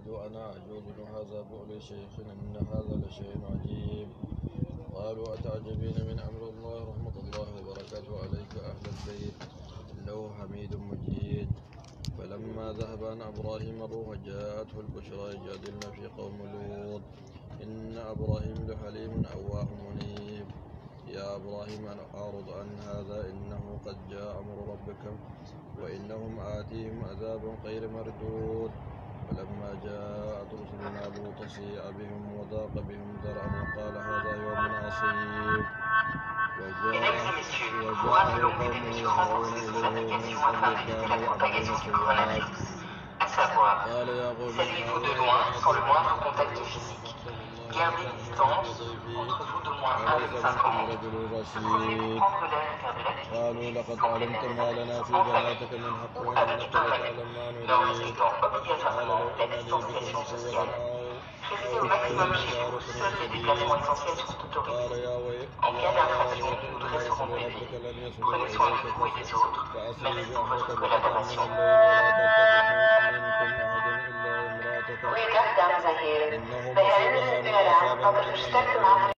أنا أجوز هذا بؤل شيخ إن هذا لشيء عجيب. قالوا أتعجبين من أمر الله رحمة الله وبركاته عليك أهل البيت إنه حميد مجيد. فلما ذهب عن إبراهيم الروح جاءته البشرى يجادلنا في قوم لوط إن إبراهيم لحليم أواه منيب. يا إبراهيم أعرض عن هذا إنه قد جاء أمر ربك وإنهم آتيهم عذاب غير مردود. فلما جاءت رسلنا لوطا سيء بهم وضاق بهم ذرعا وقال هذا يوم عصيب. وجاءه قومه يهرعون إليه ومن قبل كانوا يعملون السيئات. قال يا قوم Gardez distance entre vous de moins 1 mètre 50 قالوا لقد علمت ما لنا في بناتك من حق وإنك لتعلم ما نريد. قال لو أن لي بكم قوة Révisez au maximum chez vous, seuls les déplacements essentiels sont autorisés. قال يا En cas d'infraction, nous dresserons des veilles. Prenez soin de vous et des autres, merci pour votre collaboration. Goeiedag dames en heren. Wij herinneren u eraan dat er versterkte maatregelen